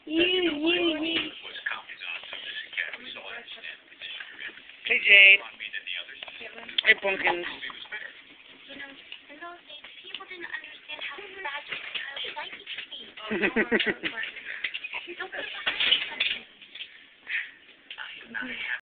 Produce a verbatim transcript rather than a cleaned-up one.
You, you, you. Hey, Jade. Hey, Pumpkins. People didn't understand how bad your child's life could be. Don't put it behind you.